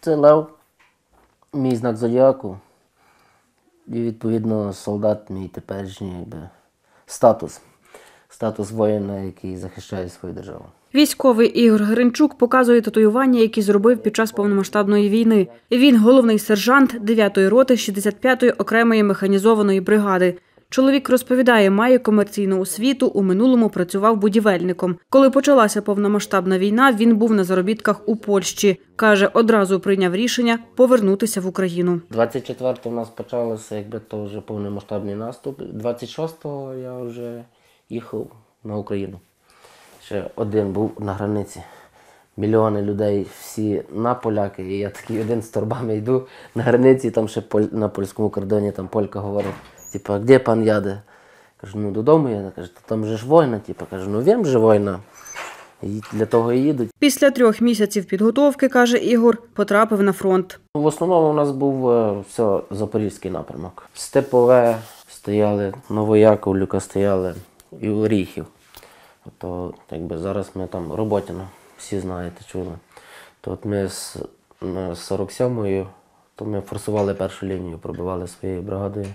Це лев, мій знак зодіаку. І, відповідно, солдат мій теперішній статус. Статус воїна, який захищає свою державу. Військовий Ігор Гринчук показує татуювання, які зробив під час повномасштабної війни. Він головний сержант 9-ї роти 65-ї окремої механізованої бригади. Чоловік розповідає, має комерційну освіту, у минулому працював будівельником. Коли почалася повномасштабна війна, він був на заробітках у Польщі. Каже, одразу прийняв рішення повернутися в Україну. 24-го у нас почалося, то вже повномасштабний наступ. 26-го я вже їхав на Україну. Ще один був на границі. Мільйони людей, всі на поляки. І я такий один з торбами йду на границі, там ще на польському кордоні там полька говорить, а де пан яде? Кажу, додому я. Кажу, там же ж війна. Кажу, він же війна. І для того і їдуть. Після 3 місяців підготовки, каже Ігор, потрапив на фронт. В основному у нас був Запорізький напрямок. Степове стояли, Новояковлівка стояли і Оріхів. То зараз ми там Роботино, всі знаєте, чули. То от ми з 47-ю, то ми форсували першу лінію, пробивали своєю бригадою.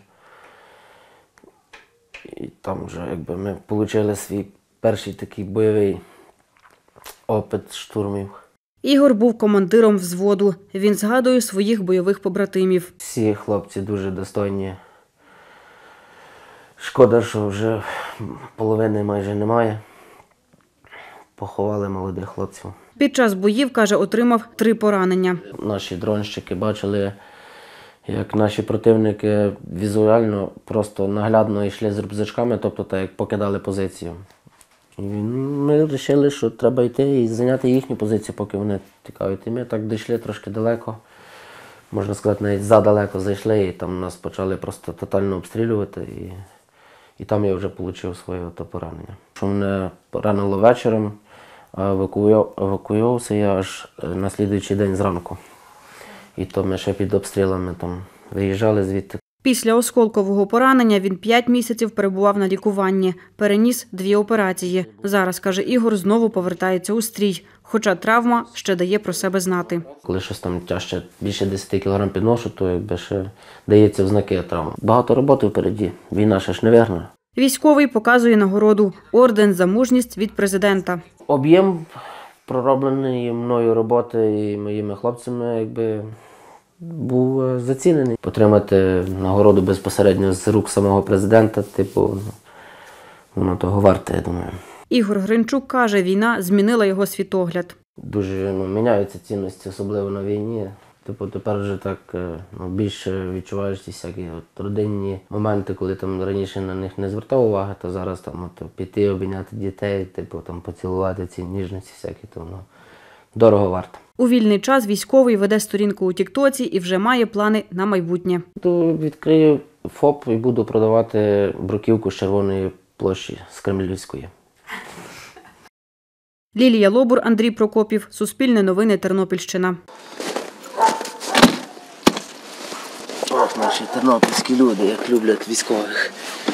І там вже ми отримали свій перший такий бойовий опит штурмів. Ігор був командиром взводу. Він згадує своїх бойових побратимів. Всі хлопці дуже достойні. Шкода, що вже половини майже немає. Поховали молодих хлопців. Під час боїв, каже, отримав 3 поранення. Наші дронщики бачили, як наші противники візуально, просто наглядно йшли з рюкзачками, тобто так, як покидали позицію. І ми вирішили, що треба йти і зайняти їхню позицію, поки вони тікають. І ми так дійшли трошки далеко, можна сказати, навіть задалеко зайшли, і там нас почали просто тотально обстрілювати. І там я вже отримав своє поранення. Мене поранило вечором, а евакуювався я аж на наступний день зранку. І то ми ще під обстрілами там виїжджали звідти. Після осколкового поранення він 5 місяців перебував на лікуванні. Переніс 2 операції. Зараз, каже Ігор, знову повертається у стрій. Хоча травма ще дає про себе знати. Коли щось там тяжче, більше 10 кг підношу, то ще дається в знаки травми. Багато роботи впереді. Війна ще ж не виграна. Військовий показує нагороду – орден за мужність від президента. Об'єм проробленої мною роботи і моїми хлопцями був зацінений. Отримати нагороду безпосередньо з рук самого президента, воно того варте, я думаю. Ігор Гринчук каже, війна змінила його світогляд. Дуже міняються цінності, особливо на війні. Тепер вже так більше відчуваєш ті всякі родинні моменти, коли там раніше на них не звертав уваги, то зараз там піти, обійняти дітей, поцілувати ці ніжності всякі, то воно дорого варто. У вільний час військовий веде сторінку у Тіктоці і вже має плани на майбутнє. Відкрию ФОП і буду продавати бруківку з Червоної площі, з Кремлівської. Лілія Лобур, Андрій Прокопів, Суспільне новини, Тернопільщина. Ох, наші тернопільські люди, як люблять військових.